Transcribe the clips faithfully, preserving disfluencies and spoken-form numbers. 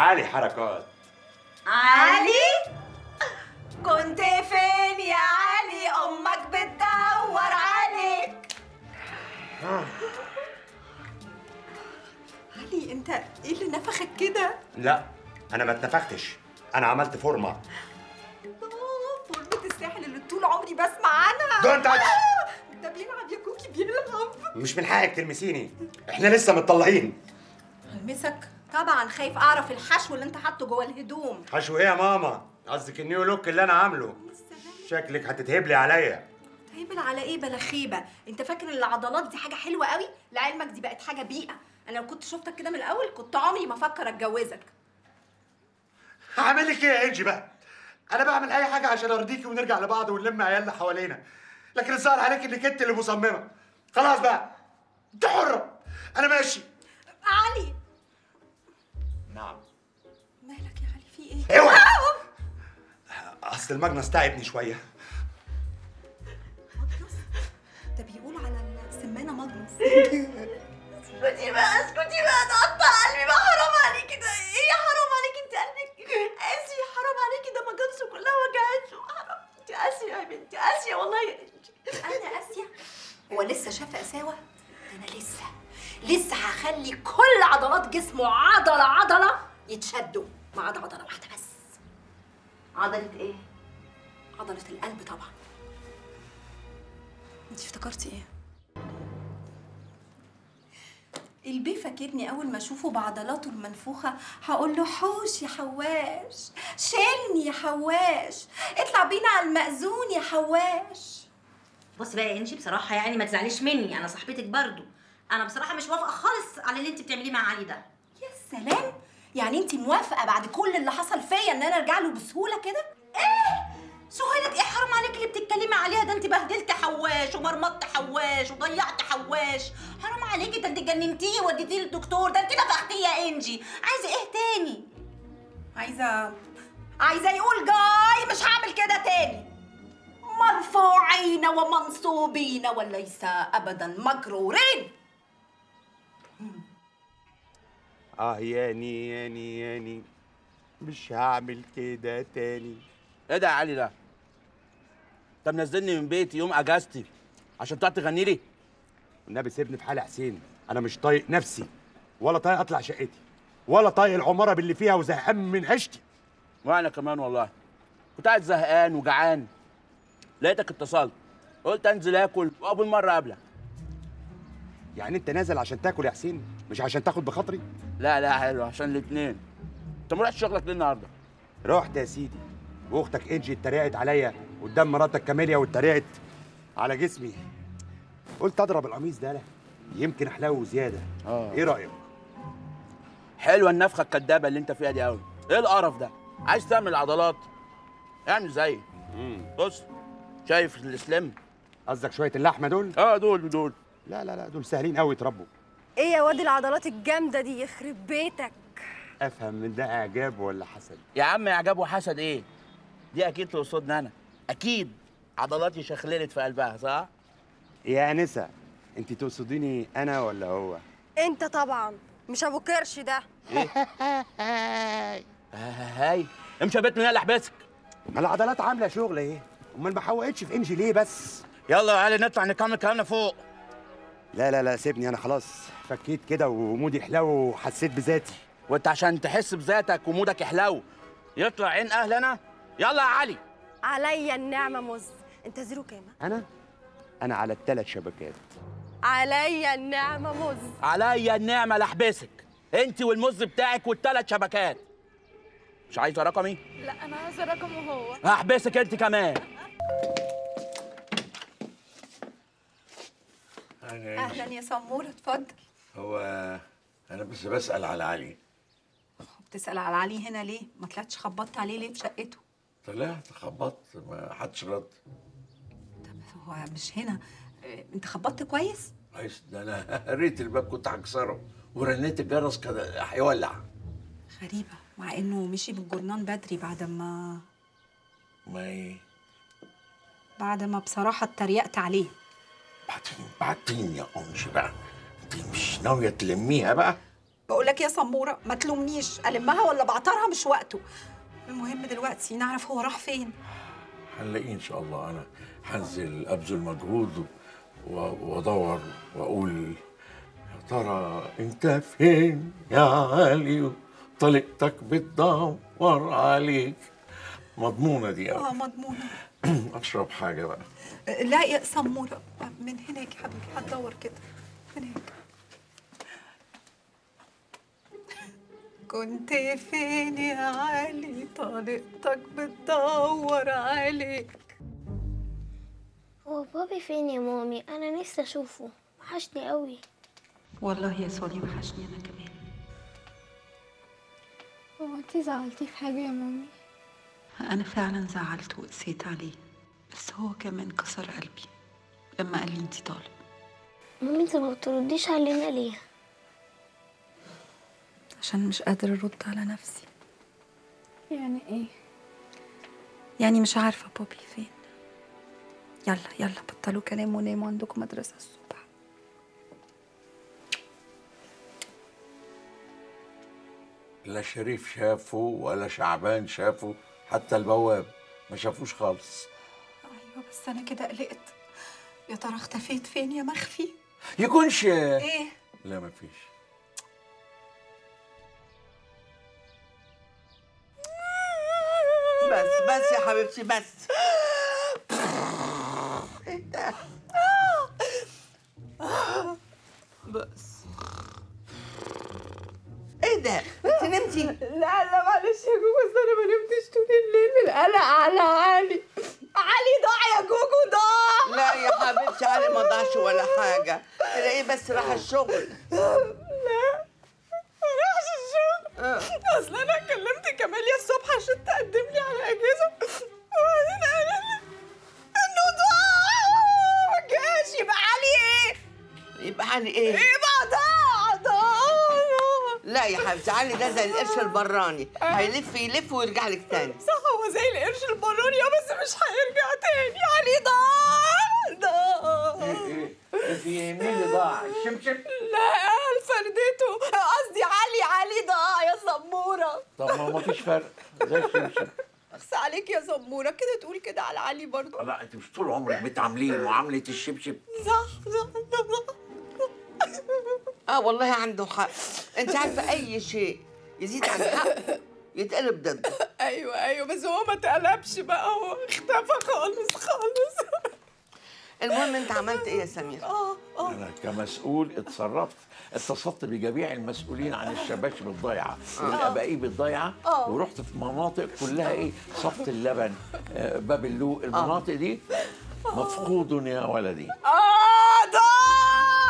علي حركات. علي؟ كنت فين يا علي؟ امك بتدور عليك. علي انت ايه اللي نفخك كده؟ لا انا ما اتنفختش، انا عملت فورمه. فورمة الساحل اللي طول عمري بسمع عنها. دون تاتش. ده بيلعب يا كوكي بيلعب. مش من حقك تلمسيني، احنا لسه متطلقين. هلمسك؟ طبعا خايف اعرف الحشو اللي انت حاطه جوه الهدوم. حشو ايه يا ماما؟ قصدك النيو لوك اللي انا عامله؟ شكلك هتتهبلي عليا. تهبل على ايه بلا خيبه؟ انت فاكر ان العضلات دي حاجه حلوه قوي؟ لعلمك دي بقت حاجه بيئه. انا لو كنت شفتك كده من الاول كنت عمري ما افكر اتجوزك. هعمل لك ايه يا انجي بقى؟ انا بعمل اي حاجه عشان ارضيكي ونرجع لبعض ونلم عيالنا حوالينا، لكن الظاهر عليك انك انت اللي مصممه. خلاص بقى انت حره، انا ماشي. علي. نعم. مالك يا علي في ايه؟ اوعى. اصل المجنس تعبني شويه. مجنس؟ ده بيقولوا على السمانه مجنس. اسكتي بقى اسكتي بقى، ده قطع قلبي بقى، حرام عليكي. ده ايه حرام عليكي؟ انت قلبك قاسي، حرام عليكي، ده مجنسه كلها وجعته. حرام، انت قاسيه يا بنتي، قاسيه والله يا انتي. انا قاسيه؟ هو لسه شاف قساوه؟ ده انا لسه لسه هخلي كل عضلات جسمه عضله عضله يتشدوا ما عدا عضله واحده بس. عضله ايه؟ عضله القلب طبعا. انت افتكرتي ايه؟ البيه فاكرني اول ما اشوفه بعضلاته المنفوخه هقول له حوش يا حواش، شيلني يا حواش، اطلع بينا على المأذون يا حواش. بصي بقى يا انجي، بصراحه يعني ما تزعليش مني، انا صاحبتك برضو. انا بصراحه مش موافقه خالص على اللي انت بتعمليه مع علي ده. يا سلام، يعني انت موافقه بعد كل اللي حصل فيا ان انا ارجع له بسهوله كده؟ ايه سهيلة ايه؟ حرام عليك اللي بتتكلمي عليها ده. انت بهدلت حواش ومرمطت حواش وضيعت حواش. حرام عليكي، ده انت جننتيه ووديتيه للدكتور، ده انت نفختيه يا انجي. عايزه ايه تاني؟ عايزه عايزه يقول جاي مش هعمل كده تاني. مرفوعين ومنصوبين وليس ابدا مجرورين. اه ياني ياني ياني، مش هعمل كده تاني. ايه ده يا علي ده؟ انت منزلني من بيتي يوم اجازتي عشان تقعد تغني لي؟ والنبي سيبني في حالي يا حسين، انا مش طايق نفسي، ولا طايق اطلع شقتي، ولا طايق العماره باللي فيها، وزهقان من عيشتي. وانا كمان والله كنت قاعد زهقان وجعان، لقيتك اتصلت، قلت انزل اكل واول مره اقابلك. يعني انت نازل عشان تاكل يا حسين، مش عشان تاخد بخاطري؟ لا لا حلو، عشان الاثنين. انت ما رحتش شغلك ليه النهارده؟ رحت يا سيدي، واختك انجي اتريقت عليا قدام مراتك كاميليا، واتريقت على جسمي. قلت اضرب القميص ده، لا يمكن احلو زياده. اه ايه رايك؟ حلوه النفخه الكدابه اللي انت فيها دي قوي. ايه القرف ده؟ عايز تعمل عضلات؟ اعمل زيي. بص، شايف السليم؟ قصدك شويه اللحمه دول؟ اه دول دول. لا لا لا، دول سهلين قوي يتربوا. ايه يا واد العضلات الجامده دي، يخرب بيتك. افهم من ده اعجاب ولا حسد؟ يا عم اعجاب وحسد ايه؟ دي اكيد تقصدني انا، اكيد عضلاتي شخللت في قلبها، صح؟ يا انسه، انت تقصديني انا ولا هو؟ انت طبعا، مش ابو كرش ده. ايه؟ هاي امشي يا بيت من هنا اللي احبسك. ما العضلات عامله شغل ايه؟ امال ما حوقتش في انجي ليه بس؟ يلا يا علي نطلع نكمل كلامنا فوق. لا لا لا سيبني، انا خلاص فكيت كده ومودي حلو وحسيت بذاتي. وانت عشان تحس بذاتك ومودك يحلو يطلع عين اهلنا. يلا يا علي. عليا النعمه مز. انت زيرو كام؟ انا انا على الثلاث شبكات. عليا النعمه مز. عليا النعمه لاحبسك انت والمز بتاعك والثلاث شبكات. مش عايزه رقمي؟ لا انا عايزه رقمه هو. هحبسك انت كمان. اهلا يا سموره، اتفضل. هو انا بس بسأل على علي. بتسأل على علي هنا ليه؟ ما طلعتش خبطت عليه ليه في شقته؟ طلعت خبطت ما حدش رد. طب هو مش هنا، انت خبطت كويس؟ كويس، ده انا قريت الباب كنت هكسره ورنيت الجرس كده هيولع. غريبة، مع انه مشي بالجرنان بدري بعد ما ما ايه؟ بعد ما بصراحة اتريقت عليه. بعدين بعدين يا انجي بقى، انت مش ناوية تلميها بقى؟ بقول لك يا سموره ما تلومنيش، المها ولا بعطرها مش وقته. المهم دلوقتي نعرف هو راح فين. هنلاقيه ان شاء الله. انا هنزل ابذل مجهود وادور واقول يا ترى انت فين يا علي، طليقتك بتدور عليك. مضمونه دي اه مضمونه. اشرب حاجه بقى. لا يا سموره، من هناك يا حبيبي، هتدور كده هناك. كنت فين يا علي، طريقتك بتدور عليك. هو بابي فين يا مامي؟ انا نفسي اشوفه، وحشني قوي. والله يا سولي وحشني انا كمان. هو انتي زعلتي في حاجه يا مامي؟ انا فعلا زعلت وقسيت عليه، بس هو كمان كسر قلبي لما قال لي انتي طالب. مامي انت ما بترديش علينا ليه؟ عشان مش قادرة أرد على نفسي. يعني ايه؟ يعني مش عارفة بابي فين. يلا يلا بطلوا كلام وناموا، عندكم مدرسة الصبح. لا شريف شافه ولا شعبان شافه، حتى البواب ما شافوش خالص. أيوة بس أنا كده قلقت، يا ترى اختفيت فين يا مخفي؟ يكونش إيه؟ لا مفيش. بس بس يا حبيبتي بس. ايه ده؟ بس ايه ده؟ انت نمتي؟ لا لا معلش يا جوجو، بس أنا ما نمتش طول الليل من القلق على علي. علي ضاع يا جوجو، ضاع. لا يا حبيبتي علي ما ضاعش ولا حاجة، تلاقيه بس راح الشغل. لا ما راحش الشغل. اصل انا كلمت كماليا الصبح عشان تقدم لي على اجازه، وبعدين قال لي انه ضاع ما جاش. يبقى علي ايه؟ يبقى علي ايه؟ يبقى ضاع ضاع. لا يا حبيبتي علي ده زي القرش البراني، هيلف يلف ويرجع لك تاني. صح هو زي القرش البراني، بس مش هيرجع تاني. علي ضاع ضاع. ايه ايه في مين اللي ضاع؟ الشمشم؟ لا فردته، قصدي علي. علي ضاع يا سموره. طب ما مفيش فرق زي الشمشم. اخس عليك يا سموره، كده تقول كده على علي برضه. لا انت مش طول عمرك بتعامليه معامله الشبشب. صح صح صح. اه والله عنده حق. انت عارفه اي شيء يزيد عن حق يتقلب ضده. ايوه ايوه بس هو ما اتقلبش بقى، هو اختفى خالص خالص. المهم انت عملت ايه يا سمير؟ اه اه انا كمسؤول اتصرفت، اتصلت بجميع المسؤولين عن الشباشب الضايعه والابائيب الضايعه، ورحت في مناطق كلها ايه صفت اللبن، آه باب اللوق، المناطق دي مفقود يا ولدي. اه ضاع.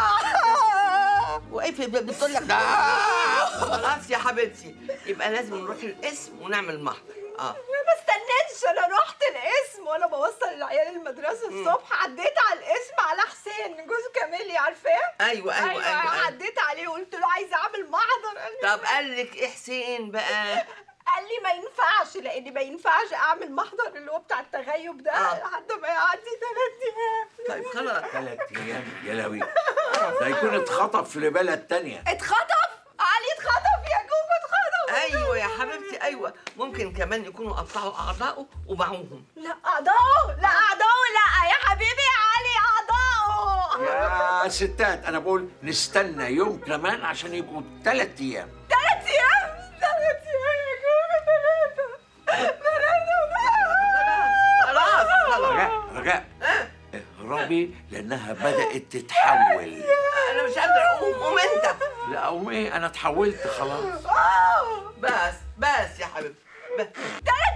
وقف بتقول لك خلاص يا حبيبتي، يبقى لازم نروح القسم ونعمل محضر. اه ما استنيتش، انا رحت القسم وانا بوصل العيال المدرسه الصبح، عديت على القسم على حسين جوز كاميلي، عارفاه؟ ايوه ايوه ايوه, أيوة, أيوة. عديت عليه وقلت له عايزه اعمل محضر. قال لي طب قال لك ايه حسين بقى؟ قال لي ما ينفعش، لان ما ينفعش اعمل محضر اللي هو بتاع التغيب ده آه. لحد ما يعدي ثلاث ايام. طيب خلاص. ثلاث ايام يا لوي، ده يكون اتخطف في بلد تانية. اتخطف؟ علي اتخطف يا جوجو، اتخطف. ايوه يا حبيبتي ايوه، ممكن كمان يكونوا قطعوا اعضائه وباعوهم. لا اعضائه، لا اعضائه، لا يا حبيبي يا علي اعضائه. يا ستات انا بقول نستنى يوم كمان عشان يبقوا ثلاث ايام. ثلاث ايام؟ ثلاث ايام يا جوجو، ثلاثة خلاص خلاص. رجاء رجاء اهربي لانها بدات تتحول. انا مش قادره اقوم، قوم انت. لا اقوم ايه، انا اتحولت خلاص. بس بس يا حبيبتي. ثلاث